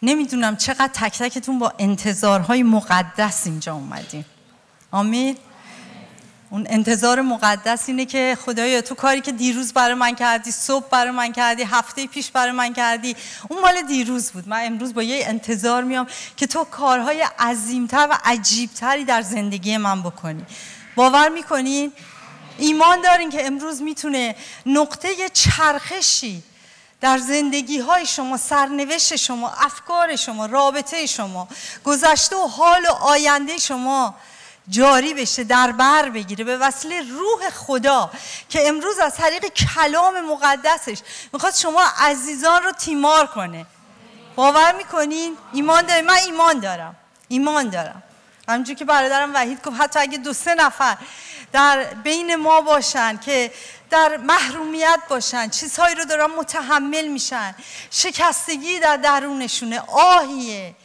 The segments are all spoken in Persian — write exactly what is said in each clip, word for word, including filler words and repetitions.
نمیدونم چقدر تک تکتون با انتظارهای مقدس اینجا اومدین. آمین. اون انتظار مقدس اینه که خدایا تو کاری که دیروز برای من کردی، صبح برای من کردی، هفته پیش برای من کردی، اون مال دیروز بود. من امروز با یه انتظار میام که تو کارهای عظیمتر و عجیبتری در زندگی من بکنی. باور میکنین؟ ایمان دارین که امروز میتونه نقطه چرخشی در زندگی های شما، سرنوشت شما، افکار شما، رابطه شما، گذشته و حال و آینده شما جاری بشه، در بر بگیره به وسیله روح خدا که امروز از طریق کلام مقدسش میخواد شما عزیزان رو تیمار کنه. باور میکنین؟ ایمان داریم؟ من ایمان دارم. ایمان دارم. همونجور که برادرم وحید گفت حتی اگه دو سه نفر در بین ما باشن که در محرومیت باشن، چیزهایی رو دارن متحمل میشن، شکستگی در درونشونه، آهیه،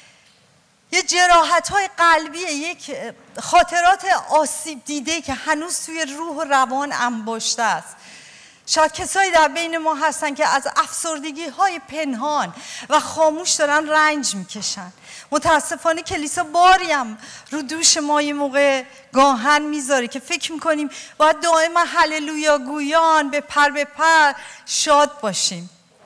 یه جراحت‌های قلبیه، یک خاطرات آسیب دیده که هنوز توی روح و روان انباشته است. شاید کسایی در بین ما هستن که از افسردگی‌های پنهان و خاموش دارن رنج میکشن. متاسفانه کلیسا باری هم رو دوش ما یه موقع گاهن میذاره که فکر میکنیم باید دائما هللویا گویان به پر به پر شاد باشیم.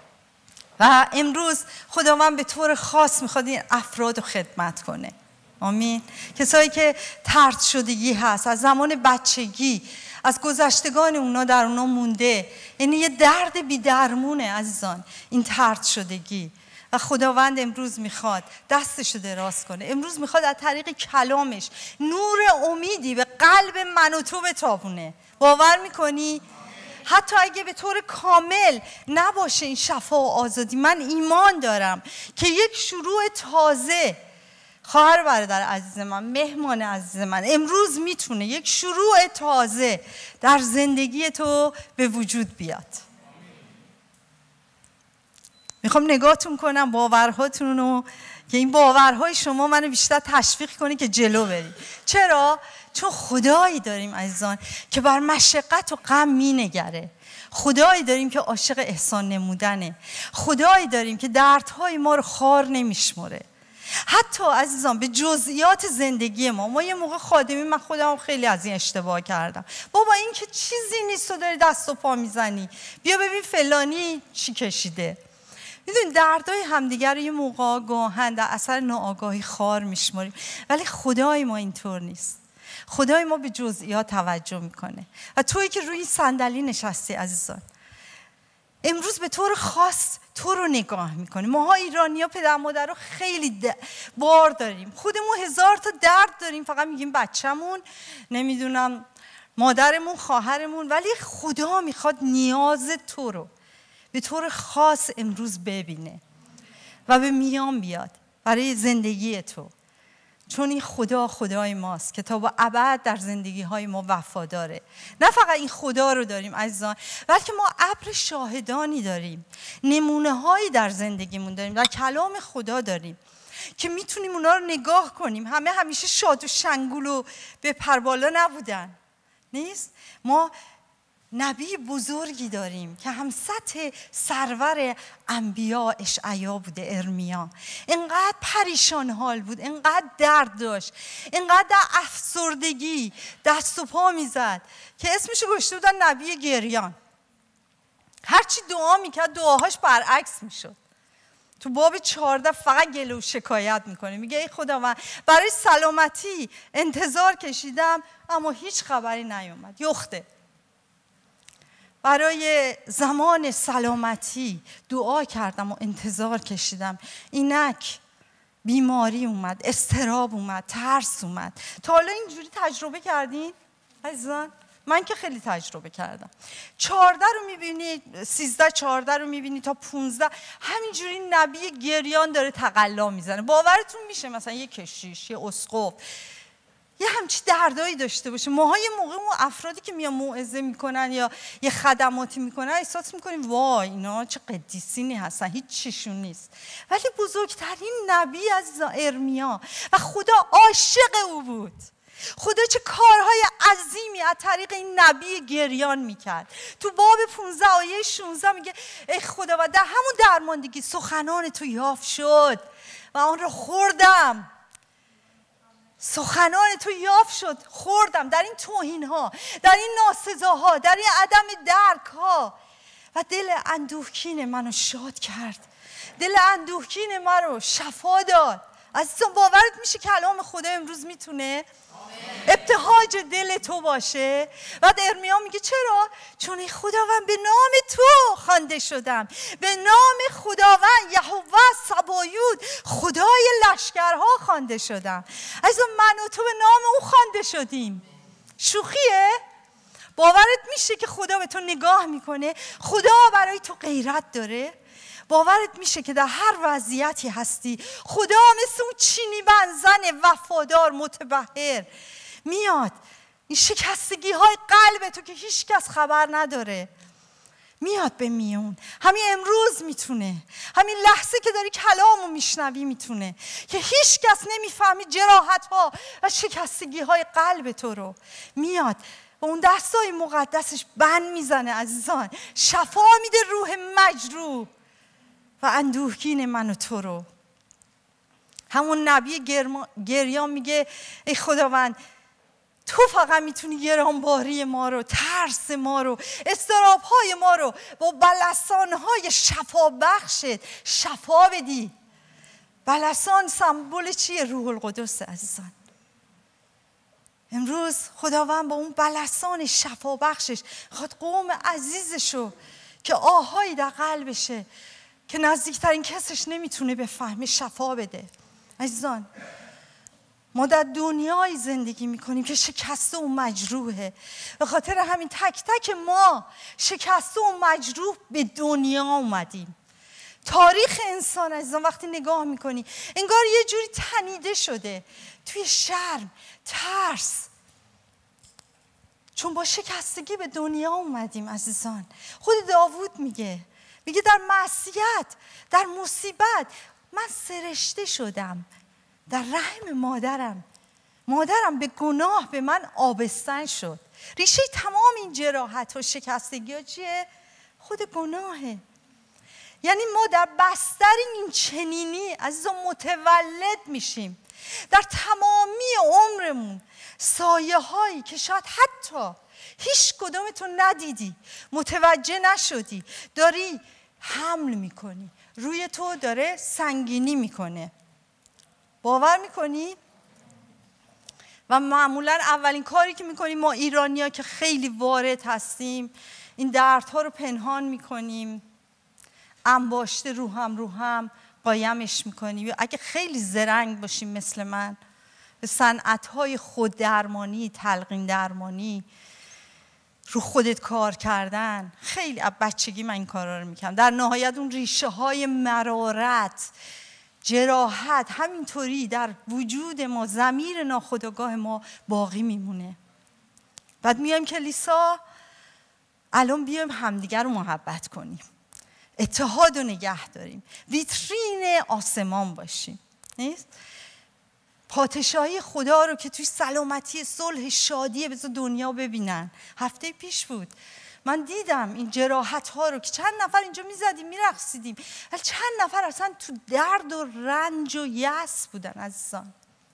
و امروز خداوند به طور خاص میخواد این افراد رو خدمت کنه. آمین. کسایی که طرد شدگی هست از زمان بچگی، از گذشتگان اونا در اونا مونده، یعنی یه درد بی درمونه عزیزان این طرد شدگی. و خداوند امروز میخواد دستشو دراز کنه. امروز میخواد از طریق کلامش نور امیدی به قلب من و تو بتابونه. باور میکنی؟ حتی اگه به طور کامل نباشه این شفا و آزادی، من ایمان دارم که یک شروع تازه، خواهر برادر عزیز من، مهمان عزیز من، امروز میتونه یک شروع تازه در زندگی تو به وجود بیاد. میخوام نگاهتون کنم باورهاتون رو که این باورهای شما منو بیشتر تشویق کنه که جلو بریم. چرا؟ چون خدایی داریم عزیزان که بر مشقت و غم مینگره. خدایی داریم که عاشق احسان نمودنه. خدایی داریم که دردهای ما رو خوار نمیشمره. حتی عزیزان به جزئیات زندگی ما ما یه موقع خادمی، من خودم خیلی از این اشتباه کردم، بابا این که چیزی نیست تو داری دست و پا میزنی، بیا ببین فلانی چی کشیده. میدونید دردای همدیگر رو یه موقع گاهن در اثر ناآگاهی خوار میشماریم، ولی خدای ما اینطور نیست. خدای ما به جزئیات توجه میکنه. و تویی که روی صندلی نشستی عزیزان، امروز به طور خاص تو رو نگاه میکنه. ماها ایرانی‌ها پدر مادر رو خیلی بار داریم، خودمون هزار تا درد داریم، فقط میگیم بچه‌مون، نمیدونم مادرمون، خواهرمون، ولی خدا میخواد نیاز تو رو به طور خاص امروز ببینه و به میان بیاد برای زندگی تو. چون این خدا خدای ماست که تا با ابد در زندگی های ما وفاداره. نه فقط این خدا رو داریم عزیزان، بلکه ما ابر شاهدانی داریم، نمونه هایی در زندگیمون داریم، در کلام خدا داریم که میتونیم اونا رو نگاه کنیم. همه همیشه شاد و شنگول و به پربالا نبودن، نیست؟ ما نبی بزرگی داریم که هم سطح سرور انبیا اشعیا بوده، ارمیا. اینقدر پریشان حال بود، اینقدر درد داشت، اینقدر در افسردگی دست و پا میزد که اسمشو گذاشته بودن نبی گریان. هرچی دعا میکرد دعاهاش برعکس میشد. تو باب چهارده فقط گله و شکایت میکنه، میگه ای خداوند برای سلامتی انتظار کشیدم اما هیچ خبری نیومد. یخته برای زمان سلامتی دعا کردم و انتظار کشیدم، اینک بیماری اومد، اضطراب اومد، ترس اومد. تا حالا اینجوری تجربه کردین عزیزان؟ من که خیلی تجربه کردم. چهارده رو میبینی، سیزده چهارده رو میبینی تا پونزده همینجوری نبی گریان داره تقلا میزنه. باورتون میشه مثلا یه کشیش، یه اسقف یه همچی دردایی داشته باشه؟ ماها یه موقع اون افرادی که میان موعظه میکنن یا یه خدماتی میکنن احساس میکنیم وای اینا چه قدیسینی هستن، هیچ چیشون نیست. ولی بزرگترین نبی از ارمیا و خدا عاشق او بود. خدا چه کارهای عظیمی از طریق این نبی گریان میکرد. تو باب پانزده آیه شانزده میگه ای خدا و در همون درماندگی سخنان تو یافت شد و آن رو خوردم. سخنان تو یافت شد، خوردم در این توهین ها، در این ناسزاها، در این عدم درک ها، و دل اندوهگین منو شاد کرد، دل اندوهگین منو شفا داد. عزیزان باورت میشه کلام خدا امروز میتونه ابتهاج دل تو باشه؟ بعد ارمیا میگه چرا؟ چون ای خداوند به نام تو خوانده شدم، به نام خداوند یهوه سبایوت خدای لشکرها خوانده شدم. عزیزان من و تو به نام او خوانده شدیم. شوخیه؟ باورت میشه که خدا به تو نگاه میکنه؟ خدا برای تو غیرت داره؟ باورت میشه که در هر وضعیتی هستی خدا مثل اون چینی بنزن وفادار متبحر میاد این شکستگی های قلب تو که هیچ کس خبر نداره میاد به میون. همین امروز میتونه، همین لحظه که داری کلامو میشنوی میتونه که هیچ کس نمیفهمی جراحت ها و شکستگی های قلب تو رو. میاد و اون دستای مقدسش بند میزنه عزیزان، شفا میده روح مجروح و اندوهگین من و تو رو. همون نبی گریان میگه ای خداوند تو فقط میتونی گرانباری ما رو، ترس ما رو، اضطراب‌های ما رو با بلسان‌های شفا بخشت شفا بدی. بلسان سمبل چیه؟ روح القدس عزیزان. امروز خداوند با اون بلسان شفا بخشش خود قوم عزیزشو که آهایی در قلبشه که نزدیکترین کسش نمیتونه بفهمه شفا بده. عزیزان ما در دنیای زندگی میکنیم که شکسته و مجروحه. به خاطر همین تک تک ما شکسته و مجروح به دنیا اومدیم. تاریخ انسان عزیزان وقتی نگاه میکنی انگار یه جوری تنیده شده توی شرم، ترس، چون با شکستگی به دنیا اومدیم عزیزان. خود داوود میگه میگه در معصیت، در مصیبت من سرشته شدم در رحم مادرم، مادرم به گناه به من آبستن شد. ریشه تمام این جراحت و شکستگی ها چیه؟ خود گناهه. یعنی ما در بستر این چنینی عزیزان متولد میشیم، در تمامی عمرمون سایه هایی که شاید حتی هیچ کدومتون ندیدی، متوجه نشدی، داری حمل میکنی، روی تو داره سنگینی میکنه. باور میکنی؟ و معمولا اولین کاری که میکنیم ما ایرانی‌ها که خیلی وارد هستیم این دردها رو پنهان میکنیم، انباشته رو هم رو هم قایمش میکنیم. اگه خیلی زرنگ باشیم مثل من به صنعت‌های خود درمانی، تلقین درمانی، رو خودت کار کردن، خیلی از بچگی من این کارا رو میکنم. در نهایت اون ریشه های مرارت، جراحت همینطوری در وجود ما، ضمیر ناخودآگاه ما باقی میمونه. بعد میایم کلیسا، الان بیایم همدیگر رو محبت کنیم، اتحاد رو نگه داریم، ویترین آسمان باشیم. نیست؟ پادشاهی خدا رو که توی سلامتی، صلح، شادی بذار دنیا ببینن. هفته پیش بود من دیدم این جراحت ها رو که چند نفر اینجا میزدیم میرقصیدیم، ولی چند نفر اصلا تو درد و رنج و یأس بودن. عزیزان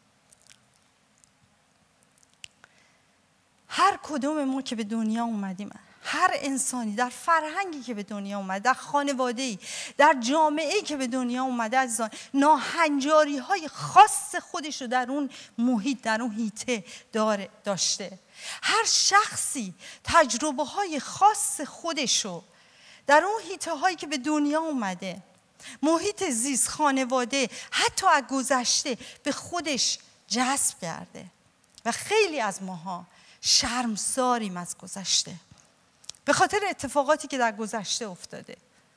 هر کدوم ما که به دنیا اومدیم، هر انسانی در فرهنگی که به دنیا اومده، در خانواده‌ای، در جامعه‌ای که به دنیا اومده عزیزان، ناهنجاری های خاص خودش رو در اون محیط، در اون حیطه داره داشته. هر شخصی تجربه های خاص خودشو در اون حیطه هایی که به دنیا اومده، محیط زیست، خانواده، حتی از گذشته به خودش جذب کرده. و خیلی از ماها شرمساریم از گذشته به خاطر اتفاقاتی که در گذشته افتاده.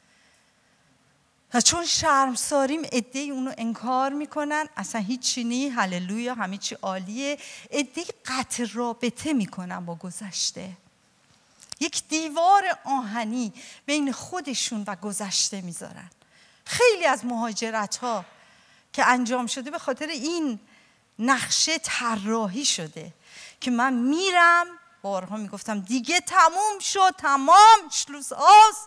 و چون شرمساریم عده‌ای اونو انکار میکنن، اصلا هیچی نی، هللویا، همه چی عالیه. عده‌ای قطع رابطه میکنن با گذشته، یک دیوار آهنی بین خودشون و گذشته میذارن. خیلی از مهاجرت ها که انجام شده به خاطر این نقشه طراحی شده که من میرم، بارها میگفتم دیگه تموم شد، تمام شلوس آس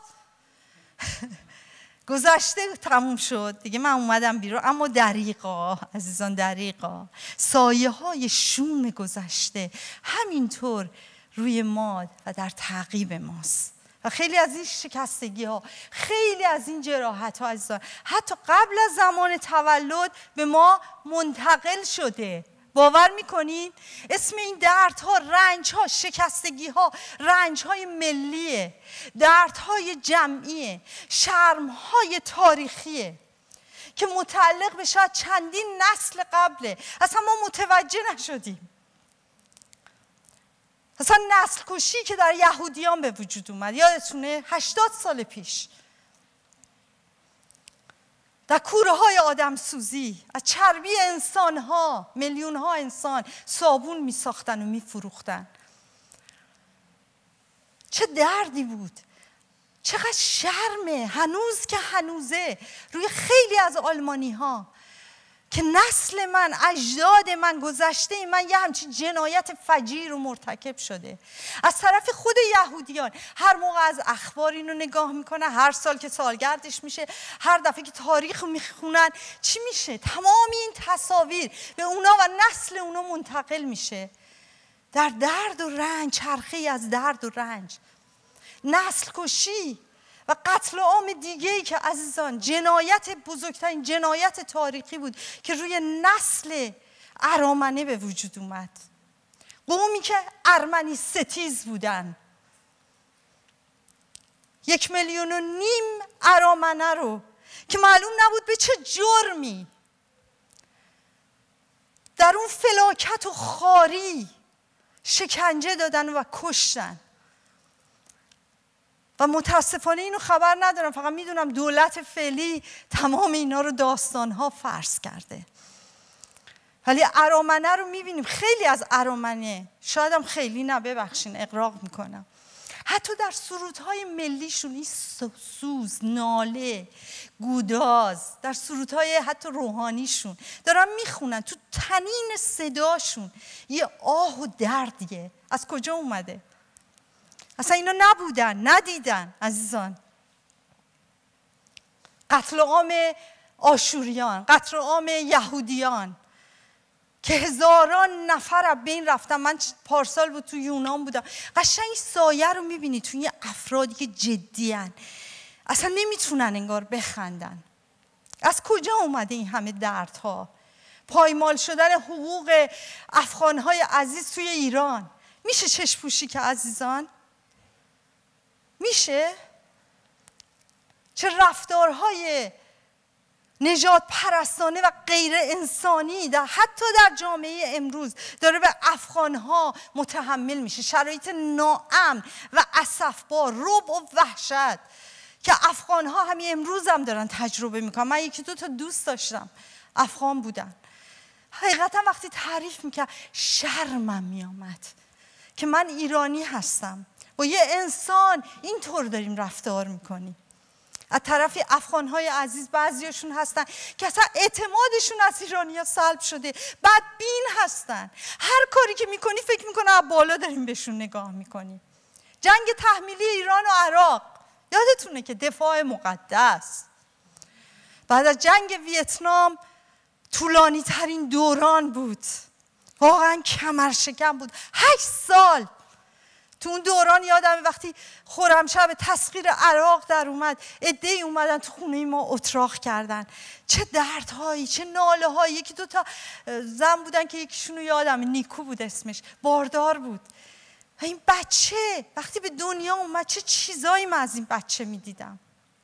گذشته تموم شد دیگه، من اومدم بیرون. اما دریغا عزیزان، دریغا سایه های شوم گذشته همینطور روی ما و در تعقیب ماست و خیلی از این شکستگی ها، خیلی از این جراحت ها عزیزان حتی قبل از زمان تولد به ما منتقل شده. باور میکنین؟ اسم این دردها، رنجها، شکستگیها، رنجهای ملیه، دردهای جمعیه، شرمهای تاریخیه که متعلق به شاید چندین نسل قبله. اصلا ما متوجه نشدیم. اصلا نسل کشی که در یهودیان به وجود اومد، یادتونه؟ هشتاد سال پیش در کوره های آدم سوزی از چربی انسان ها، میلیون ها انسان صابون می ساختن و می فروختن. چه دردی بود، چقدر شرمه هنوز که هنوزه روی خیلی از آلمانی ها که نسل من، اجداد من، گذشته من یه همچین جنایت فجیع رو مرتکب شده. از طرف خود یهودیان هر موقع از اخبار اینو نگاه میکنن، هر سال که سالگردش میشه، هر دفعه که تاریخ رو میخونن، چی میشه؟ تمام این تصاویر به اونا و نسل اونا منتقل میشه در درد و رنج، چرخه‌ای از درد و رنج، نسل کشی و قتل عام دیگه‌ای که عزیزان جنایت، بزرگترین جنایت تاریخی بود که روی نسل ارامنه به وجود اومد. قومی که ارمنی ستیز بودن، یک میلیون و نیم ارامنه رو که معلوم نبود به چه جرمی در اون فلاکت و خواری شکنجه دادن و کشتن. و متاسفانه اینو خبر ندارم، فقط میدونم دولت فعلی تمام اینا رو داستانها فرض کرده. ولی ارامنه رو میبینیم، خیلی از ارامنه، شاید هم خیلی نه، ببخشین اغراق میکنم، حتی در سرودهای ملیشون این سوز، ناله، گوداز، در سرودهای حتی روحانیشون دارن میخونن، تو تنین صداشون یه آه و دردیه. از کجا اومده؟ اصلا اینا نبودن، ندیدن عزیزان. قتل عام آشوریان، قتل عام یهودیان که هزاران نفر از بین رفتن. من پارسال بود تو یونان بودم، قشنگ سایه رو میبینی تو یه افرادی که جدی هن. اصلا نمیتونن انگار بخندن. از کجا اومده این همه دردها؟ پایمال شدن حقوق افغانهای عزیز توی ایران. میشه چشم پوشی که عزیزان؟ میشه؟ چه رفتارهای نجات پرستانه و غیر انسانی در حتی در جامعه امروز داره به افغانها متحمل میشه. شرایط ناامن و اسفبار، رعب و وحشت که افغانها همین امروز هم دارن تجربه میکنن. من یکی دو تا دوست داشتم افغان بودن، حقیقتا وقتی تعریف میکرد شرمم میامد که من ایرانی هستم، با یه انسان اینطور داریم رفتار میکنیم. از طرفی افغانهای عزیز بعضیاشون هستن که اصلا اعتمادشون از ایرانی‌ها سلب شده، بدبین هستن، هر کاری که میکنی فکر میکنه از بالا داریم بهشون نگاه میکنیم. جنگ تحمیلی ایران و عراق یادتونه که دفاع مقدس. بعد از جنگ ویتنام طولانی ترین دوران بود، واقعا کمرشکن بود، هشت سال. تو اون دوران یادم وقتی خرمشب تسخیر عراق در اومد، عده‌ای اومدن تو خونه ما اتراق کردن. چه دردهایی، چه ناله هایی. یکی دو تا زن بودن که یکیشونو یادم، نیکو بود اسمش، باردار بود. و این بچه وقتی به دنیا اومد چه چیزایی من از این بچه میدیدم.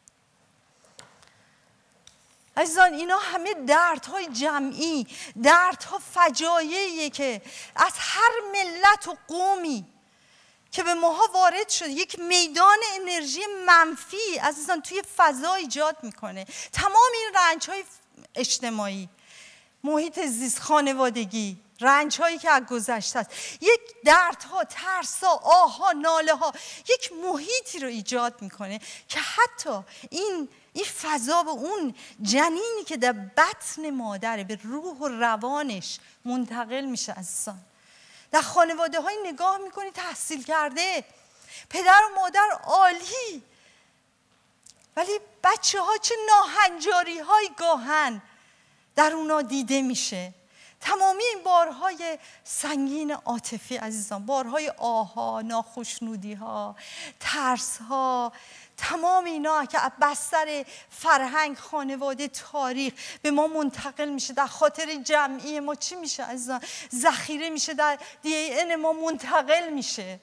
عزیزان اینا همه دردهای جمعی، دردها فجایعیه که از هر ملت و قومی که به ماها وارد شده، یک میدان انرژی منفی عزیزان توی فضا ایجاد میکنه. تمام این رنج‌های اجتماعی، محیط زیست، خانوادگی، رنج‌هایی که از گذشته است، یک دردها، ترس‌ها، آه‌ها، ناله‌ها، یک محیطی رو ایجاد میکنه که حتی این این فضا به اون جنینی که در بطن مادره به روح و روانش منتقل میشه عزیزان. در خانواده های نگاه میکنی تحصیل کرده، پدر و مادر عالی، ولی بچه ها چه ناهنجاری های گاهن در اونا دیده میشه. تمامی این بارهای سنگین عاطفی عزیزان، بارهای آها، ناخشنودی ها، ترس ها، تمام اینا که از بستر فرهنگ، خانواده، تاریخ به ما منتقل میشه، در خاطر جمعی ما چی میشه عزیزان؟ ذخیره میشه، در دی این ما منتقل میشه.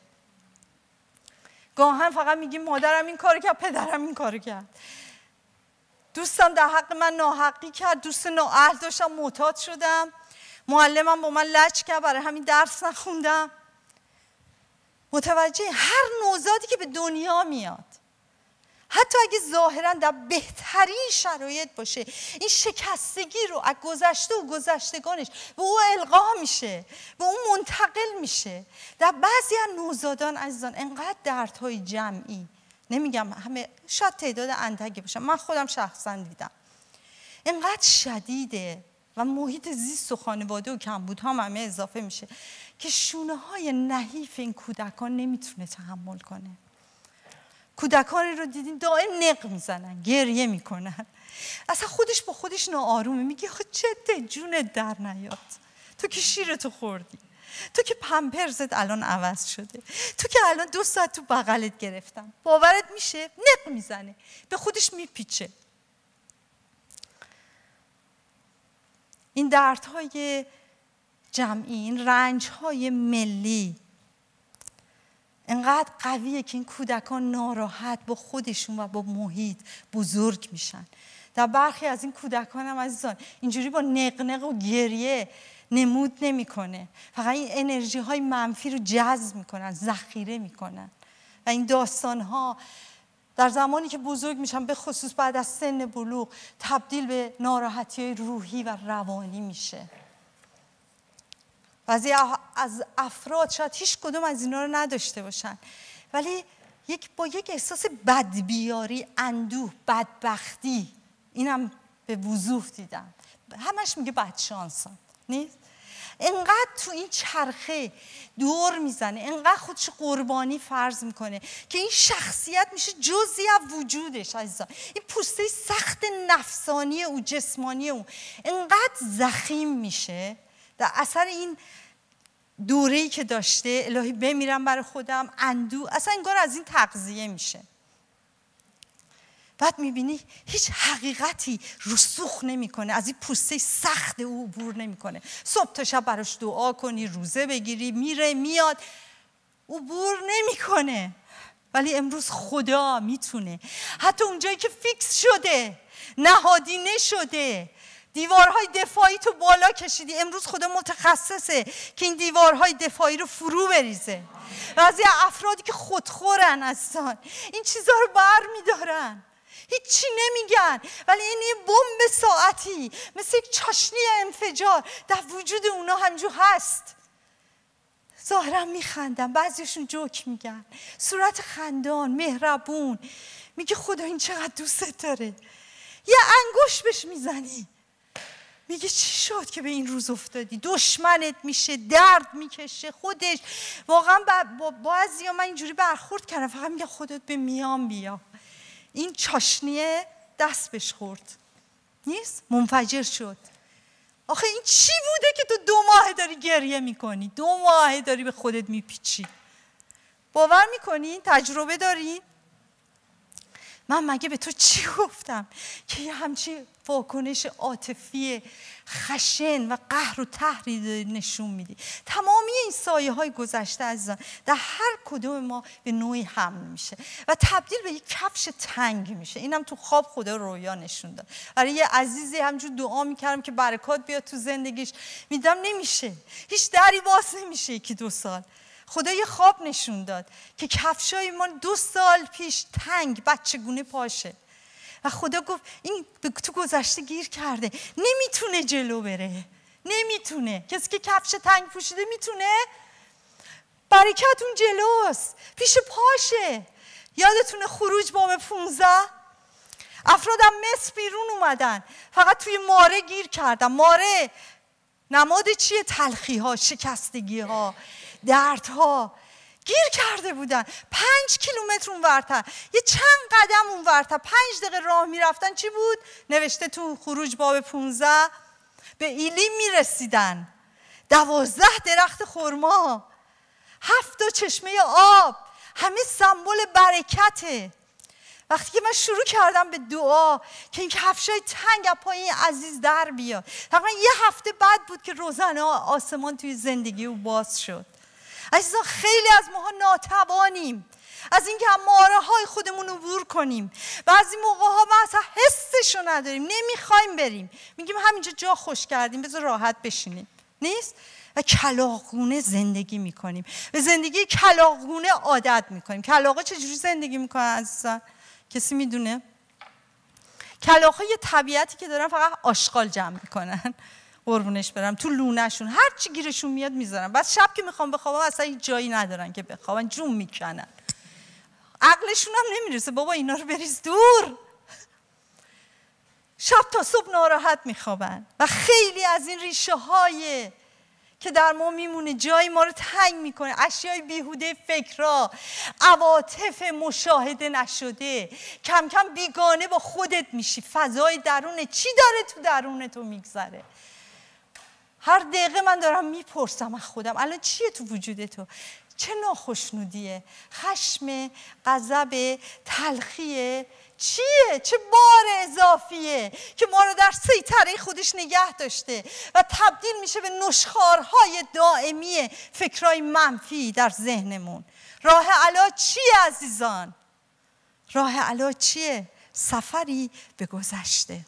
گاهن فقط میگیم مادرم این کارو کرد، پدرم این کارو کرد، دوستم در حق من ناحقی کرد، دوست نااهل داشتم، معتاد شدم، معلمم با من لج کرد، برای همین درس نخوندم. متوجه هر نوزادی که به دنیا میاد، حتی اگه ظاهرا در بهترین شرایط باشه، این شکستگی رو از گذشته و گذشتگانش به او القا میشه، به اون منتقل میشه. در بعضی از نوزادان عزیزان انقدر دردهای جمعی، نمیگم همه، شاید تعداد اندکی باشن، من خودم شخصا دیدم، انقدر شدیده و محیط زیست و خانواده و کمبودها هم همه اضافه میشه که شونه های نحیف این کودکان نمیتونه تحمل کنه. کودکانی رو دیدین دائم نق میزنن، گریه میکنن، اصلا خودش با خودش ناآرومه، میگه آخه چته جونت در نیاد، تو که شیرتو خوردی، تو که پمپرزت الان عوض شده، تو که الان دو ساعت تو بغلت گرفتم. باورت میشه؟ نق میزنه، به خودش میپیچه. این دردهای جمعی، این رنجهای ملی انقدر قویه که این کودکان ناراحت با خودشون و با محیط بزرگ میشن. در برخی از این کودکان هم عزیزان اینجوری با نقنق و گریه نمود نمیکنه، فقط این انرژی های منفی رو جذب میکنن، ذخیره میکنن و این داستان ها در زمانی که بزرگ میشن، به خصوص بعد از سن بلوغ، تبدیل به ناراحتی های روحی و روانی میشه. بعضی از افراد شاید هیچ کدوم از اینا رو نداشته باشن، ولی یک با یک احساس بدبیاری، اندوه، بدبختی، اینم به وضوح دیدم. همش میگه بدشانسم، نیست؟ انقدر تو این چرخه دور میزنه، انقدر خودش قربانی فرض میکنه که این شخصیت میشه جزئی از وجودش عزیزان. این پوسته سخت نفسانی او، جسمانی او انقدر ضخیم میشه در اثر این دوره‌ای که داشته، الهی بمیرم برای خودم، اندوه، اصلا انگار از این تغذیه میشه. بعد میبینی هیچ حقیقتی رسوخ نمیکنه، از این پوسته سخت او عبور نمیکنه. صبح تا شب براش دعا کنی، روزه بگیری، میره میاد، عبور نمیکنه. ولی امروز خدا میتونه حتی اونجایی که فیکس شده، نهادینه شده، دیوارهای دفاعی تو بالا کشیدی، امروز خدا متخصصه که این دیوارهای دفاعی رو فرو بریزه. بعضی افرادی که خودخورن هستن این چیزها رو بر میدارن، هیچی نمیگن، ولی این یه بمب ساعتی مثل یک چاشنی انفجار در وجود اونا همجور هست. ظاهرا میخندن، بعضیشون جوک میگن، صورت خندان، مهربون، میگه خدا این چقدر دوستت داره. یه انگوش بهش میزنی، میگه چی شد که به این روز افتادی؟ دشمنت میشه، درد میکشه خودش. واقعا با بعضیا من اینجوری برخورد کردم، فقط میگه خودت به میان بیا. این چاشنیه دست بهش خورد، نیست؟ منفجر شد. آخه این چی بوده که تو دو ماه داری گریه میکنی، دو ماه داری به خودت میپیچی؟ باور میکنی؟ تجربه داری؟ من مگه به تو چی گفتم که یه همچی واکنش عاطفی خشن و قهر و تحرید نشون میدی؟ تمامی این سایه های گذشته عزیزان در هر کدوم ما به نوعی حمل میشه و تبدیل به یک کفش تنگ میشه. اینم تو خواب خدا رویا نشون داد. برای یه عزیزی همجور دعا میکردم که برکات بیاد تو زندگیش، میدم نمیشه، هیچ دری باز نمیشه. یکی دو سال خدا یه خواب نشون داد که کفشای ما دو سال پیش تنگ بچگونه پاشه و خدا گفت این تو گذشته گیر کرده، نمیتونه جلو بره، نمیتونه. کسی که کفش تنگ پوشیده میتونه؟ برکت اون جلوست، پیش پاشه. یادتونه خروج باب پونزده افرادم مصر بیرون اومدن، فقط توی ماره گیر کردن. ماره نماد چیه؟ تلخی ها، شکستگی ها، درد ها. گیر کرده بودن. پنج کیلومتر اونورتر، یه چند قدم اونورتر، پنج دقیقه راه میرفتن چی بود؟ نوشته تو خروج باب پونزده، به ایلیم میرسیدن. دوازده درخت خرما، هفت تا چشمه آب، همه سمبل برکته. وقتی که من شروع کردم به دعا که این کفشای تنگ از پای این عزیز در بیاد، تقریبا یه هفته بعد بود که روزنه آسمان توی زندگی او باز شد. عزیزان خیلی از ماها ناتوانیم از اینکه هم ماره های خودمون عبور کنیم. بعضی موقع ها ما اصلا حسشو نداریم، نمیخوایم بریم، میگیم همینجا جا خوش کردیم بذار راحت بشینیم. نیست؟ و کلاغگونه زندگی میکنیم، به زندگی کلاغگونه عادت میکنیم. کلاغا چجوری زندگی میکنن عزیزان؟ کسی میدونه؟ کلاغ‌ها یه طبیعتی که دارن، فقط آشغال جمع میکنن. قربونش برم، تو لونه‌شون هر چی گیرشون میاد میذارن. بعد شب که میخوام بخوابن اصلا هیچ جایی ندارن که بخوابن، جون میکنن. عقلشون هم نمیرسه بابا اینا رو بریز دور. شب تا صبح ناراحت میخوابن. و خیلی از این ریشه های که در ما میمونه جایی ما رو تنگ میکنه، اشیای بیهوده، فکرها، عواطف مشاهده نشده، کم کم بیگانه با خودت میشی. فضای درونه چی داره تو درون تو میگذره؟ هر دقیقه من دارم میپرسم از خودم الان چیه تو وجود تو؟ چه ناخشنودیه؟ خشم، غضب، تلخیه؟ چیه؟ چه بار اضافیه که ما رو در سیطره خودش نگه داشته و تبدیل میشه به نشخوارهای دائمی فکرهای منفی در ذهنمون؟ راه علاج چیه عزیزان؟ راه علاج چیه؟ سفری به گذشته،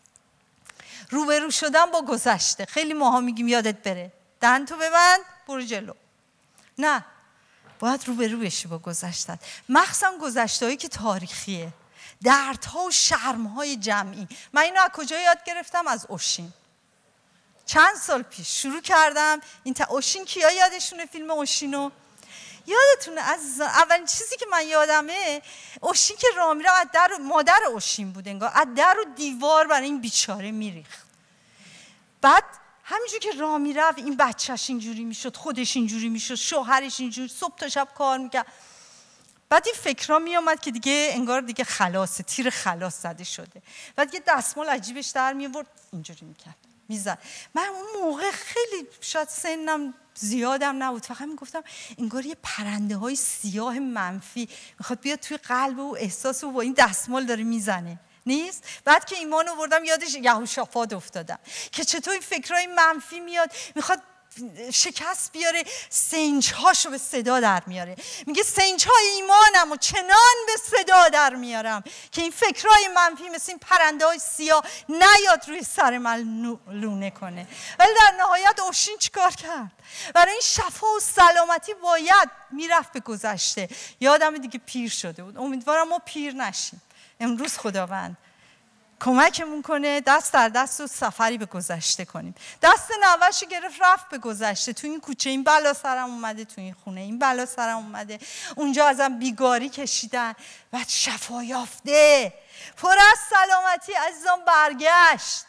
روبرو شدن با گذشته. خیلی ماها میگیم یادت بره، دهن تو ببند برو جلو. نه، باید روبرو بشی با گذشتت، مخصوصا گذشته‌هایی که تاریخیه، دردها و شرمهای جمعی. من اینو از کجا یاد گرفتم؟ از اوشین. چند سال پیش شروع کردم این تا اوشین. کیا یادشونه فیلم اوشینو؟ یادتونه عزیزان؟ اولین چیزی که من یادمه اوشین که راه میره، از در مادر اوشین بود انگار، از در و دیوار برای این بیچاره میریخت. بعد همینجور که راه میرفت این بچهش اینجوری میشد، خودش اینجوری میشد، شوهرش اینجوری، صبح تا شب کار میکرد. بعد این فکرها میامد که دیگه انگار دیگه خلاصه، تیر خلاص زده شده. بعد یه دستمال عجیبش در میورد اینجوری میکرد میزد. من اون موقع خیلی شاید سنم زیادم نبود، فقط میگفتم انگار یه پرنده های سیاه منفی میخواد بیاد توی قلب و احساس و با این دستمال داره میزنه. نیست؟ بعد که ایمان آوردم یادش یهوشافاط افتادم که چطور این فکرهای منفی میاد میخواد شکست بیاره، سنجهاشو به صدا در میاره. میگه سنجهای ایمانم و چنان به صدا در میارم که این فکرهای منفی مثل این پرنده های سیاه نیاد روی سر من لونه کنه. ولی در نهایت اوشین چیکار کرد؟ برای این شفا و سلامتی باید میرفت به گذشته. یادم دیگه پیر شده بود، امیدوارم ما پیر نشیم. امروز خداوند کمکمون کنه دست در دست و سفری به گذشته کنیم. دست نوه‌شو گرفت رفت به گذشته. تو این کوچه این بلا سرم اومده، تو این خونه این بلا سرم اومده، اونجا ازم بیگاری کشیدن، بعد شفا یافته پر از سلامتی عزیزان برگشت.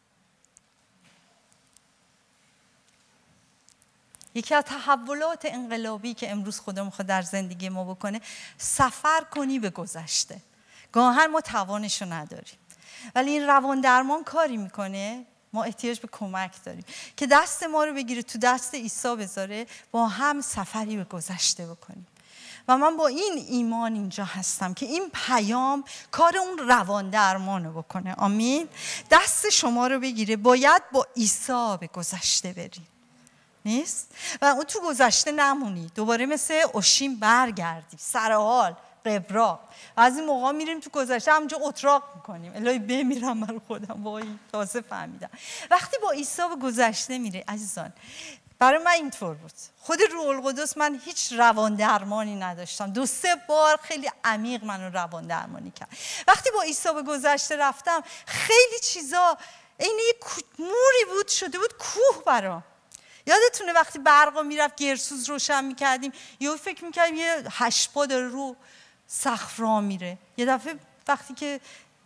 یکی از تحولات انقلابی که امروز خدا میخواد در زندگی ما بکنه، سفر کنی به گذشته. گاهن ما توانشو نداریم، ولی این روان درمان کاری میکنه. ما احتیاج به کمک داریم که دست ما رو بگیره تو دست عیسی بذاره، با هم سفری به گذشته بکنیم. و من با این ایمان اینجا هستم که این پیام کار اون روان درمان رو بکنه. آمین. دست شما رو بگیره، باید با عیسی به گذشته بریم. نیست؟ و اون تو گذشته نمونی، دوباره مثل اوشین برگردی سرحال قبرا. از این موقع میریم تو گذشته همونجا اتراق میکنیم. الهی بمیرم برای خودم، وای تازه فهمیدم. وقتی با عیسی به گذشته میره عزیزان، برای من اینطور بود. خود روح القدس، من هیچ روان درمانی نداشتم، دو سه بار خیلی عمیق منو روان درمانی کرد. وقتی با عیسی به گذشته رفتم، خیلی چیزا عین یک موری بود شده بود کوه برام. یادتونه وقتی برقا میرفت گرسوز روشن میکردیم، یهو فکر میکردیم یه هشت پا داره رو سقف راه میره. یه دفعه وقتی که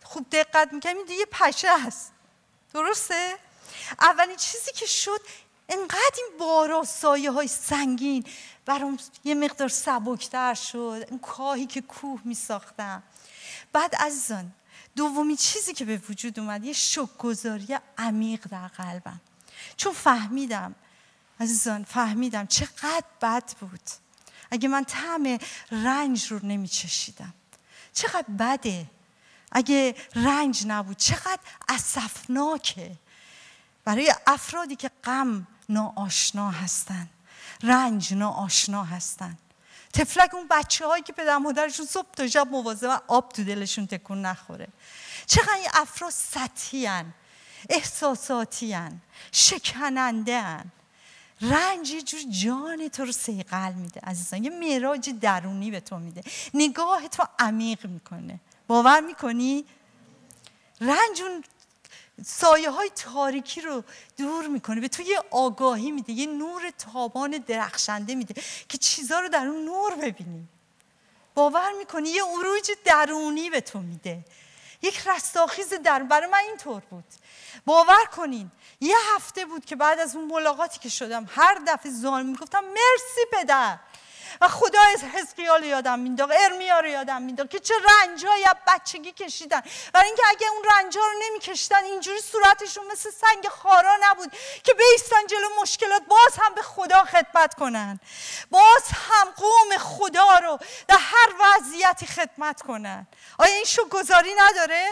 خوب دقت میکنم این دیگه پشه است. درسته؟ اولین چیزی که شد انقدر این بارا سایه های سنگین برام یه مقدار سبکتر شد، اون کاهی که کوه میساختم. بعد عزیزان دومی چیزی که به وجود اومد یه شکرگزاری عمیق در قلبم، چون فهمیدم عزیزان فهمیدم چقدر بد بود اگه من طعم رنج رو نمیچشیدم. چقدر بده اگه رنج نبود، چقدر اسفناکه برای افرادی که غم ناآشنا هستن، رنج ناآشنا هستن. تفلک اون بچه هایی که پدر مادرشون صبح تا شب مواظبن آب تو دلشون تکون نخوره. چقدر این افراد سطحی هن، احساساتی هن، شکننده هن. رنج یه جور جان تو رو صیقل میده عزیزان، یه معراج درونی به تو میده، نگاه تو عمیق میکنه. باور میکنی؟ رنج اون سایه های تاریکی رو دور میکنه، به تو یه آگاهی میده، یه نور تابان درخشنده میده که چیزا رو در اون نور ببینی. باور میکنی؟ یه عروج درونی به تو میده، یک رستاخیز درون. برای من اینطور بود. باور کنین یه هفته بود که بعد از اون ملاقاتی که شدم هر دفعه زانو میگفتم مرسی پدر، و خدا حزقیال یادم مینداخت، ارمیا رو یادم مینداخت که چه رنجایی از بچگی کشیدن، برای اینکه اگه اون رنجا رو نمیکشیدن اینجوری صورتشون مثل سنگ خارا نبود که بیستن جلو مشکلات، باز هم به خدا خدمت کنن، باز هم قوم خدا رو در هر وضعیتی خدمت کنن. آیا این شکرگزاری نداره؟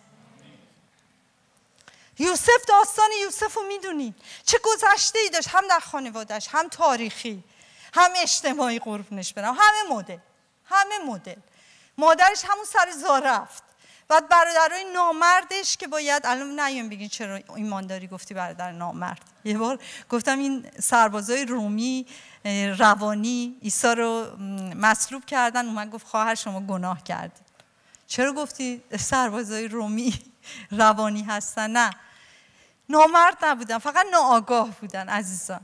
یوسف، داستان یوسف رو میدونید چه گذشته ای داشت، هم در خانوادهش، هم تاریخی، هم اجتماعی، قربونش برم، همه مدل، همه مدل. مادرش همون سر زا رفت، بعد برادرای نامردش که باید الان نیم بگین چرا ایمانداری گفتی برادر نامرد. یه بار گفتم این سربازای رومی روانی عیسی رو مصلوب کردن، اومد گفت خواهر شما گناه کردی. چرا گفتی سربازای رومی روانی هستن؟ نه، نامرد نبودن، فقط ناآگاه بودن عزیزان.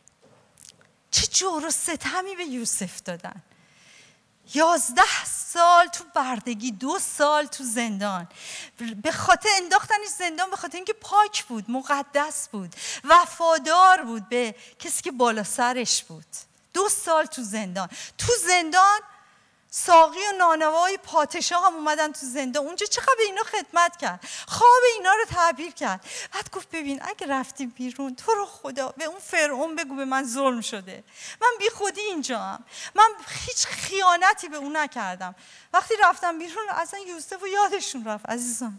چه جور و ستمی به یوسف دادن. یازده سال تو بردگی، دو سال تو زندان، به خاطر انداختنش زندان به خاطر اینکه پاک بود، مقدس بود، وفادار بود به کسی که بالا سرش بود. دو سال تو زندان. تو زندان ساقی و نانوای پادشاه هم اومدن تو زندان، اونجا چقدر به اینا خدمت کرد، خواب اینا رو تعبیر کرد. بعد گفت ببین اگه رفتیم بیرون تو رو خدا به اون فرعون بگو به من ظلم شده، من بی خودی اینجام، من هیچ خیانتی به اون نکردم. وقتی رفتم بیرون اصلا یوسف و یادشون رفت. عزیزان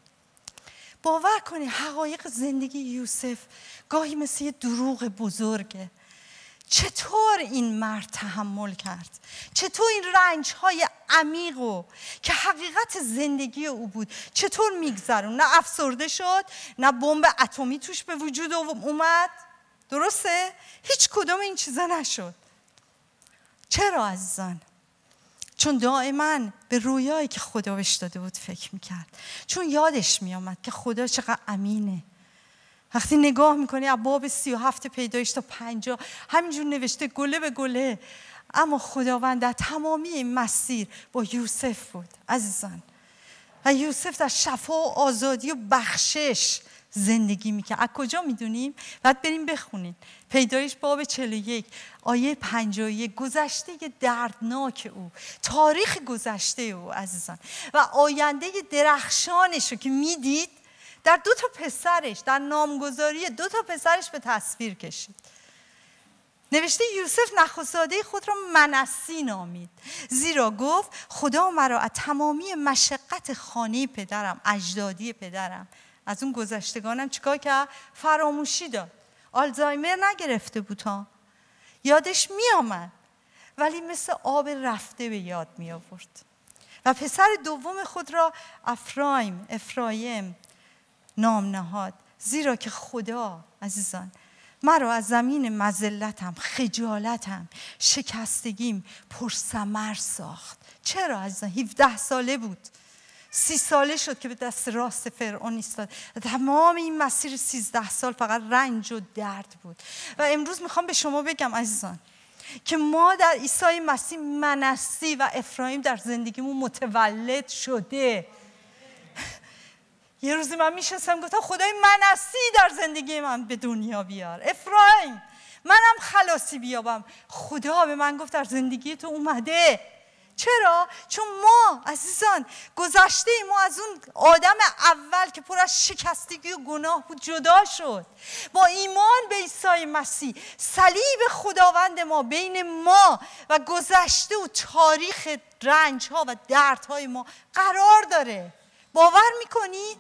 باور کنی حقایق زندگی یوسف گاهی مثل یه دروغ بزرگه. چطور این مرد تحمل کرد؟ چطور این رنج‌های عمیقو که حقیقت زندگی او بود چطور میگذرون؟ نه افسرده شد، نه بمب اتمی توش به وجود اومد. درسته؟ هیچ کدوم این چیزا نشد. چرا عزیزان؟ چون دائما به رویایی که خدا بهش داده بود فکر میکرد، چون یادش میامد که خدا چقدر امینه. وقتی نگاه میکنی از باب سی و هفت پیدایش تا پنجاه همینجور نوشته گله به گله، اما خداوند در تمامی این مسیر با یوسف بود عزیزان. و یوسف در شفا و آزادی و بخشش زندگی میکرد. از کجا میدونیم؟ بعد بریم بخونیم پیدایش باب چهل و یک آیه پنجاه و یک، گذشته دردناک او، تاریخ گذشته او عزیزان و آینده درخشانش رو که میدید در دو تا پسرش، در نامگذاری دو تا پسرش به تصویر کشید. نوشته یوسف نخست‌زاده خود را منسی نامید، زیرا گفت خدا مرا از تمامی مشقت خانه پدرم، اجدادی پدرم، از اون گذشتگانم چیکار کرد؟ فراموشی داد. آلزایمر نگرفته بود ها، یادش می آمد ولی مثل آب رفته به یاد می آورد. و پسر دوم خود را افرایم افرایم نام نهاد، زیرا که خدا عزیزان مرا از زمین مذلتم، خجالتم، شکستگیم پرثمر ساخت. چرا عزیزان؟ هفده ساله بود، سی ساله شد که به دست راست فرعون ایستاد. تمام این مسیر سیزده سال فقط رنج و درد بود. و امروز میخوام به شما بگم عزیزان که ما در عیسی مسیح منسی و افرایم در زندگیمون متولد شده. یه روزی من میشستم گفتم خدای منسی در زندگی من به دنیا بیار، افرایم منم خلاصی بیابم. خدا به من گفت در زندگی تو اومده. چرا؟ چون ما عزیزان گذشته ما از اون آدم اول که پر از شکستگی و گناه بود جدا شد. با ایمان به عیسی مسیح صلیب خداوند ما بین ما و گذشته و تاریخ رنج ها و درد های ما قرار داره. باور میکنی؟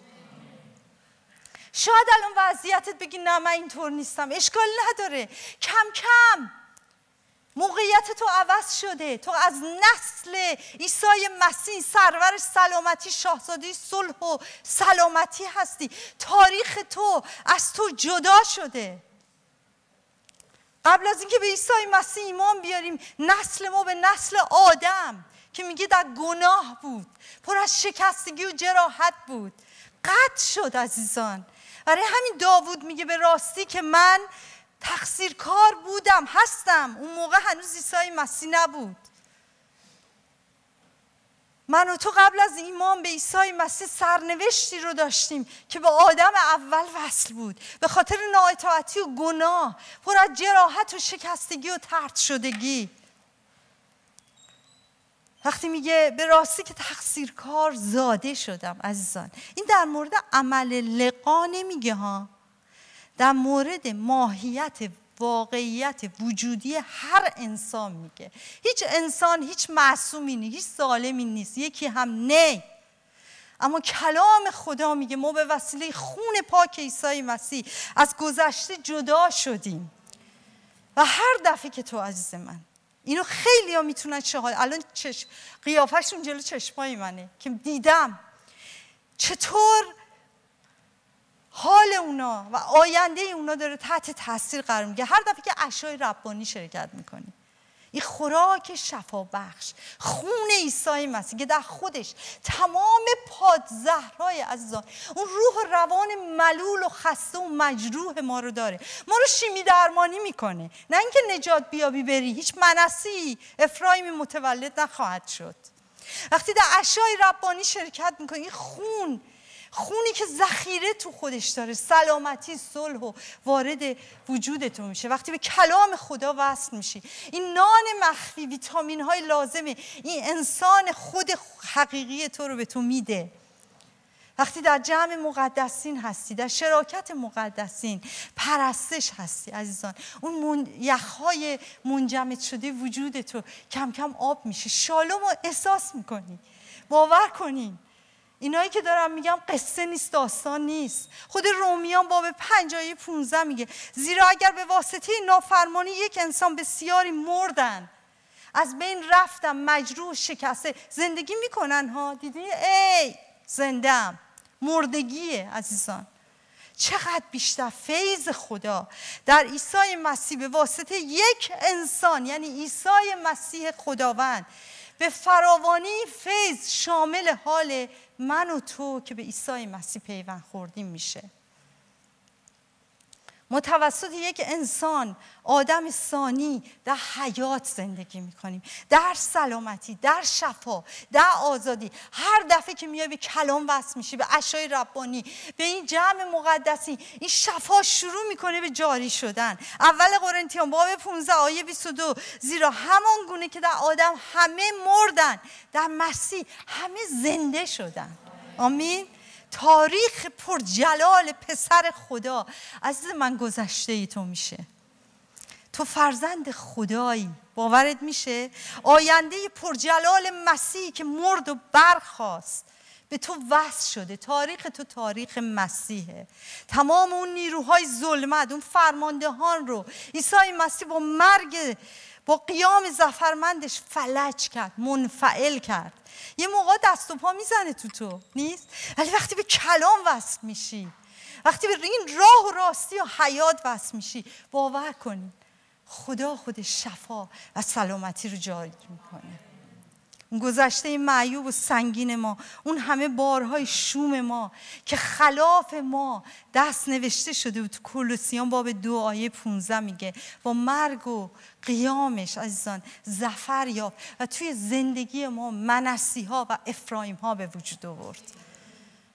شاید الان وضعیتت بگی نه من اینطور نیستم، اشکال نداره. کم کم موقعیت تو عوض شده. تو از نسل عیسی مسیح سرور سلامتی، شاهزاده صلح و سلامتی هستی. تاریخ تو از تو جدا شده. قبل از اینکه به عیسی مسیح ایمان بیاریم نسل ما به نسل آدم که میگه در گناه بود، پر از شکستگی و جراحت بود، قطع شد عزیزان. برای همین داوود میگه به راستی که من تقصیرکار بودم، هستم. اون موقع هنوز عیسی مسیح نبود. من و تو قبل از ایمان به عیسی مسیح سرنوشتی رو داشتیم که به آدم اول وصل بود. به خاطر نااطاعتی و گناه پر از جراحت و شکستگی و طرد شدگی. وقتی میگه به راستی که تقصیرکار زاده شدم عزیزان، این در مورد عمل لقا نمیگه ها، در مورد ماهیت واقعیت وجودی هر انسان میگه. هیچ انسان هیچ معصومی نیست، هیچ ظالمی نیست، یکی هم نه. اما کلام خدا میگه ما به وسیله خون پاک عیسی مسیح از گذشته جدا شدیم. و هر دفعه که تو عزیز من، اینو خیلی ها میتونن شهادت، الان چشم قیافشون جلو چشمای منه که دیدم چطور حال اونا و آینده اونا داره تحت تاثیر قرار میگیره. هر دفعه که عشای ربانی شرکت میکنی، این خوراک شفا بخش خون عیسی مسیح که در خودش تمام پادزهرهای عزیزان اون روح و روان ملول و خسته و مجروح ما رو داره، ما رو شیمی درمانی میکنه. نه اینکه نجات بیابی بری، هیچ منسی افرایمی متولد نخواهد شد. وقتی در عشای ربانی شرکت میکنی، این خون خونی که ذخیره تو خودش داره سلامتی، صلح و وارد وجود تو میشه. وقتی به کلام خدا وصل میشی، این نان مخفی ویتامین های لازمه این انسان خود حقیقی تو رو به تو میده. وقتی در جمع مقدسین هستی، در شراکت مقدسین پرستش هستی عزیزان، اون من... یخهای منجمد شده وجود تو کم کم آب میشه، شالوم رو احساس میکنی. باور کنین اینایی که دارم میگم قصه نیست، داستان نیست. خود رومیان باب پنج آیه پونزده میگه زیرا اگر به واسطه نافرمانی یک انسان بسیاری مردن، از بین رفتن، مجروح شکسته، زندگی میکنن ها، دیدین؟ ای زندم، مردگیه عزیزان. چقدر بیشتر فیض خدا در عیسی مسیح به واسطه یک انسان، یعنی عیسی مسیح خداوند، به فراوانی فیض شامل حال من و تو که به عیسی مسیح پیوند خوردیم میشه. ما توسط یک انسان، آدم ثانی، در حیات زندگی میکنیم، در سلامتی، در شفا، در آزادی. هر دفعه که میای به کلام وصل میشی، به عشای ربانی، به این جمع مقدسی، این شفا شروع میکنه به جاری شدن. اول قرنتیان باب پانزده آیه بیست و دو زیرا همان گونه که در آدم همه مردن، در مسیح همه زنده شدن. آمین. تاریخ پرجلال پسر خدا عزیز من گذشته ای تو میشه. تو فرزند خدایی، باورت میشه؟ آینده پرجلال مسیح که مرد و برخاست به تو وصل شده. تاریخ تو تاریخ مسیحه. تمام اون نیروهای ظلمت، اون فرماندهان رو عیسی مسیح با مرگ، با قیام زفرمندش فلج کرد، منفعل کرد. یه موقع دست و پا میزنه تو تو نیست، ولی وقتی به کلام وصل میشی، وقتی به این راه و راستی و حیات وصل میشی، باور کنید خدا خودش شفا و سلامتی رو جاری میکنه. اون گذشته معیوب و سنگین ما، اون همه بارهای شوم ما که خلاف ما دست نوشته شده بود، تو کولوسیان باب دو آیه پونزده میگه با مرگ و قیامش عزیزان ظفر یافت و توی زندگی ما منسی ها و افرایم ها به وجود آورد.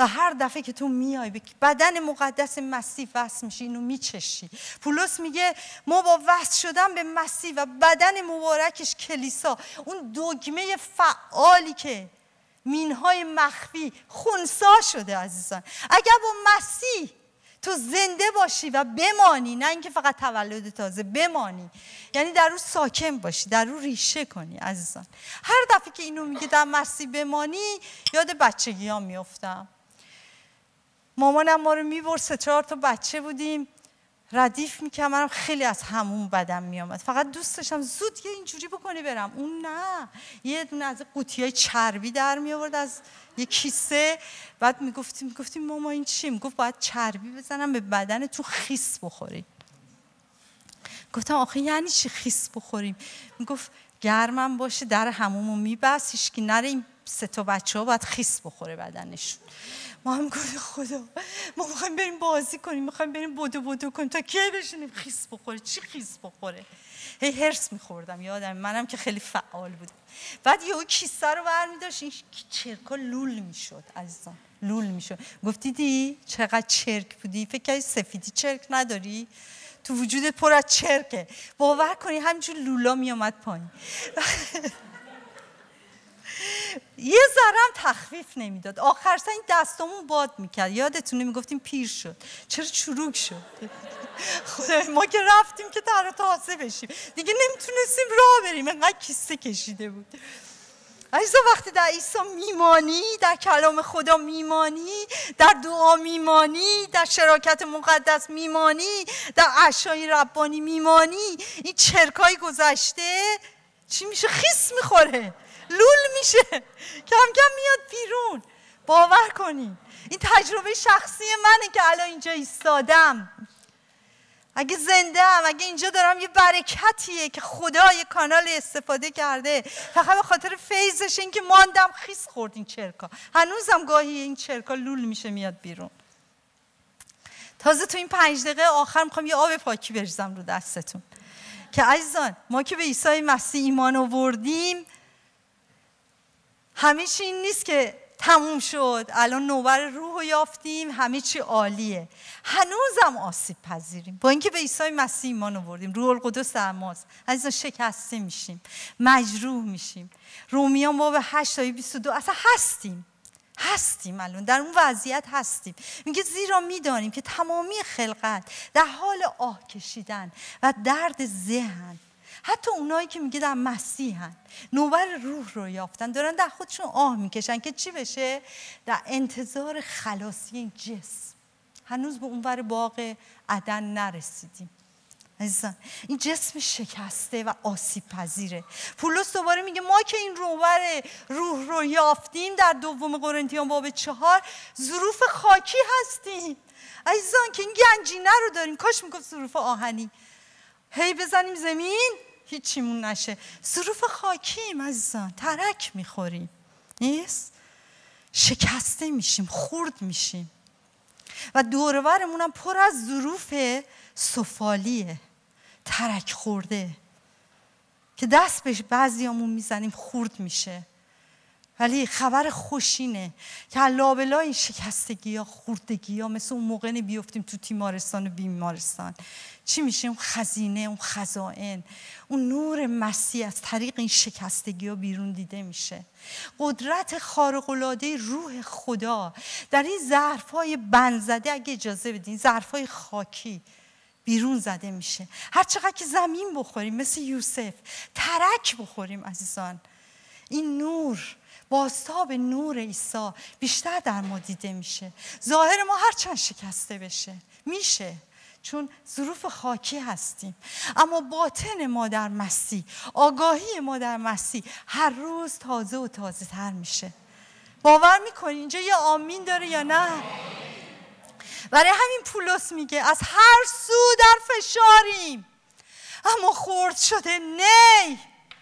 و هر دفعه که تو میای به بدن مقدس مسیح وصل میشی، اینو میچشی. پولس میگه ما با وصل شدن به مسیح و بدن مبارکش کلیسا، اون دگمه فعالی که مینهای مخفی خنثی شده عزیزان، اگر با مسیح تو زنده باشی و بمانی، نه اینکه فقط تولد تازه، بمانی، یعنی در رو ساکن باشی، در رو ریشه کنی عزیزان. هر دفعه که اینو میگه در مسیح بمانی، یاد بچگی ها میافتم. مامانم ما رو میبرد، سه چهار تا بچه بودیم، ردیف میکردم، منم خیلی از همون بدم میامد، فقط دوست داشتم زود یه اینجوری بکنی برم. اون نه، یه دونه از قوطیای چربی در میآورد از یه کیسه، بعد میگفتیم میگفتیم ماما این چیه؟ میگفت باید چربی بزنم به بدن تو خیس بخوری. گفتم آخه یعنی چی خیس بخوریم؟ میگفت گرمم باشه در حمومو میبست، هیچکی نره، این سه تا بچه ها باید خیس بخوره بدنشون. ما هم گفتیم خدا ما میخوایم بریم بازی کنیم، میخوایم بریم بدو بدو کنیم، تا کی بشینیم خیس بخوره؟ چی خیس بخوره؟ هی هرس میخوردم، یادم منم که خیلی فعال بودم. بعد یهو کیسه رو برمی‌داشت، این چرکا لول میشد عزیزان، لول میشد. گفت دیدی چقدر چرک بودی؟ فکر کردی سفیدی چرک نداری؟ تو وجودت پر از چرکه. باور کنی همینجور لولا میامد پایین. یه ذرم تخفیف نمیداد. آخر سر این دستامون باد میکرد. یادتونه میگفتیم پیر شد. چرا چروک شد؟ خدای ما که رفتیم که تر و تازه بشیم دیگه نمیتونستیم راه بریم، انقدر کیسه کشیده بود. عزیزا وقتی در عیسی میمانی، در کلام خدا میمانی، در دعا میمانی، در شراکت مقدس میمانی، در عشای ربانی میمانی، این چرکای گذشته چی میشه؟ خیس میخوره، لول میشه، کم کم میاد بیرون. باور کنین این تجربه شخصی منه که الان اینجا ایستادم. اگه زنده ام، اگه اینجا دارم، یه برکتیه که خدا یه کانال استفاده کرده فقط به خاطر فیضش، این که ماندم خیس خورد این چرکا. هنوزم گاهی این چرکا لول میشه میاد بیرون. تازه تو این پنج دقیقه آخر میخوام یه آب پاکی بریزم رو دستتون که عزیزان ما که به عیسی مسیح ایمان آوردیم، همه چی این نیست که تموم شد الان نوبر روح رو یافتیم همه چی عالیه. هنوزم آسیب پذیریم با اینکه به عیسی مسیح ایمان آوردیم، روح القدس در ماست. عزیزان شکسته میشیم، مجروح میشیم. رومیان باب هشت آیه بیست و دو اصلا هستیم هستیم الان در اون وضعیت هستیم. میگه زیرا میدانیم که تمامی خلقت در حال آه کشیدن و درد ذهن، حتی اونایی که میگه در مسیحن، نوبر روح رو یافتن، دارن در خودشون آه میکشن که چی بشه؟ در انتظار خلاصی این جسم. هنوز به اونور باغ عدن نرسیدیم عزیزان. این جسم شکسته و آسیب پذیره. پولس دوباره میگه ما که این نوبر روح رو یافتیم، در دوم قرنتیان باب چهار، ظروف خاکی هستیم عزیزان که این گنجینه رو داریم. کاش میگفت ظروف آهنی، هی بزنیم زمین هیچیمون نشه. ظروف خاکیم عزیزان، ترک میخوریم، نیست؟ شکسته میشیم، خورد میشیم و دورورمون هم پر از ظروف سفالیه، ترک خورده که دست به بعضیامون میزنیم خورد میشه. ولی خبر خوشینه که لابلای این شکستگی ها، خوردگی ها، مثل اون موقع بیفتیم تو تیمارستان و بیمارستان، چی میشه؟ اون خزینه، اون خزائن، اون نور مسیح از طریق این شکستگی ها بیرون دیده میشه. قدرت خارق‌العاده روح خدا در این ظرف‌های بند زده، اگه اجازه بدین، ظرف‌های خاکی بیرون زده میشه. هر چقدر که زمین بخوریم مثل یوسف، ترک بخوریم عزیزان، این نور بازتاب نور عیسی بیشتر در ما دیده میشه. ظاهر ما هر چند شکسته بشه میشه، چون ظروف خاکی هستیم، اما باطن ما در مسیح، آگاهی ما در مسیح هر روز تازه و تازه تر میشه. باور میکنی اینجا یه آمین داره یا نه؟ برای همین پولس میگه از هر سو در فشاریم اما خرد شده نی،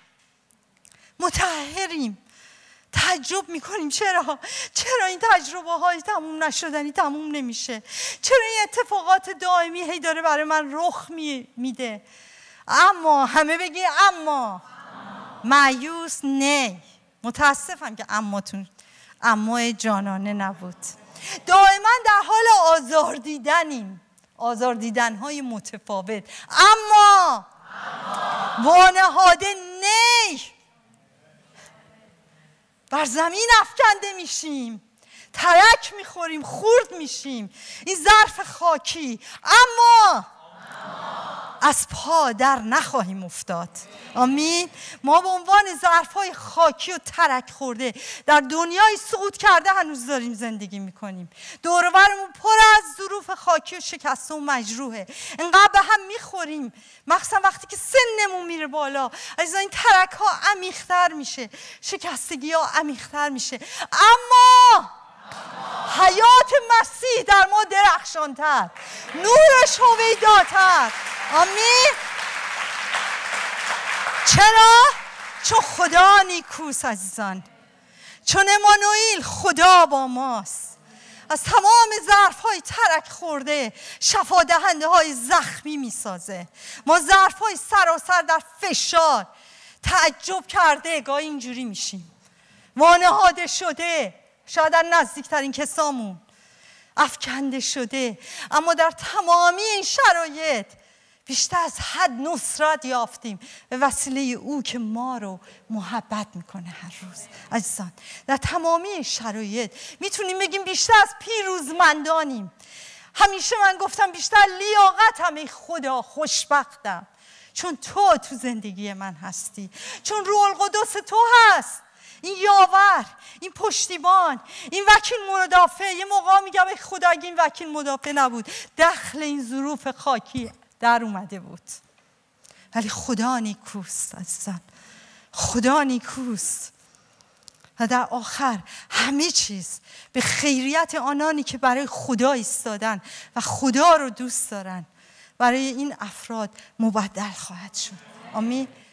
مطهریم. تعجب میکنیم چرا؟ چرا این تجربه های تموم نشدنی تموم نمیشه؟ چرا این اتفاقات دائمی هی داره برای من رخ میده؟ اما همه بگی اما مایوس نه. متاسفم که اماتون اما جانانه نبود. دائما در حال آزار دیدنیم، آزار دیدن‌های متفاوت، اما وانهاده نی بر زمین افکنده میشیم، ترک میخوریم، خورد میشیم، این ظرف خاکی، اما از پا در نخواهیم افتاد. آمین. ما به عنوان ظرف‌های خاکی و ترک خورده در دنیای سقوط کرده هنوز داریم زندگی میکنیم. دور و برمون پر از ظروف خاکی و شکسته و مجروحه. انقدر به هم میخوریم، مخصوصا وقتی که سنمون میره بالا، از این ترک ها عمیق‌تر میشه، شکستگی ها عمیق‌تر میشه، اما حیات مسیح در ما درخشانتر، نورش هویداتر. آمین. چرا؟ چون خدا نیکوست عزیزان، چون امانوئیل خدا با ماست. از تمام ظرف‌های ترک خورده شفا دهنده های زخمی میسازه. ما ظرف‌های سراسر در فشار، تعجب کرده گاهی اینجوری میشیم، وانهاده شده، شاید در نزدیکترین کسامون افکنده شده، اما در تمامی این شرایط بیشتر از حد نصرت یافتیم به وسیله او که ما رو محبت میکنه هر روز. عزیزان در تمامی شرایط میتونیم بگیم بیشتر از پیروزمندانیم. همیشه من گفتم بیشتر لیاقتم ای خدا، خوشبختم چون تو تو زندگی من هستی، چون روح القدس تو هست، این یاور، این پشتیبان، این وکیل مدافع. یه موقع میگم ای خدا اگه این وکیل مدافع نبود دخل این ظروف خاکی در اومده بود. ولی خدا نیکوست عزیزان، خدا نیکوست. و در آخر همه چیز به خیریت آنانی که برای خدا ایستادن و خدا رو دوست دارن، برای این افراد مبدل خواهد شد. آمین.